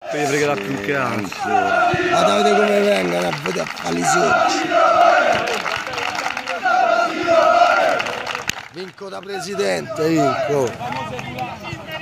Mi fregherà più che altro. Guardate come vengono a vedere a palisoggi. Vinco da presidente, vinco.